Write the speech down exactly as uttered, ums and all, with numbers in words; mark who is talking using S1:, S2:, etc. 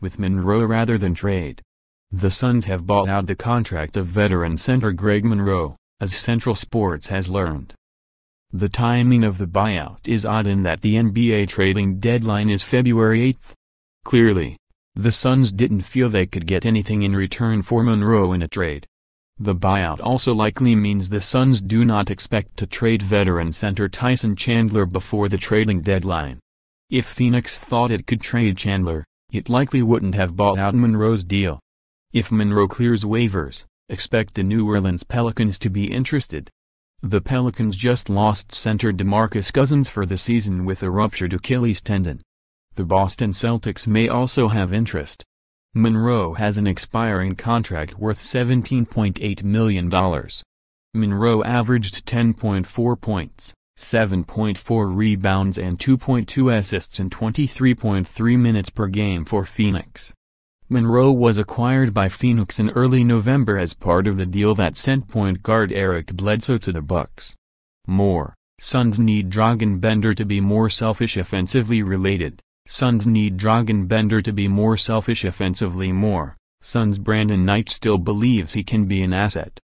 S1: with Monroe rather than trade. The Suns have bought out the contract of veteran center Greg Monroe, as Central Sports has learned. The timing of the buyout is odd in that the N B A trading deadline is February eighth. Clearly, the Suns didn't feel they could get anything in return for Monroe in a trade. The buyout also likely means the Suns do not expect to trade veteran center Tyson Chandler before the trading deadline. If Phoenix thought it could trade Chandler, it likely wouldn't have bought out Monroe's deal. If Monroe clears waivers, expect the New Orleans Pelicans to be interested. The Pelicans just lost center DeMarcus Cousins for the season with a ruptured Achilles tendon. The Boston Celtics may also have interest. Monroe has an expiring contract worth seventeen point eight million dollars. Monroe averaged ten point four points, seven point four rebounds and two point two assists in twenty-three point three minutes per game for Phoenix. Monroe was acquired by Phoenix in early November as part of the deal that sent point guard Eric Bledsoe to the Bucks. More, Suns need Dragan Bender to be more selfish offensively related. Suns need Dragan Bender to be more selfish offensively more. Suns Brandon Knight still believes he can be an asset.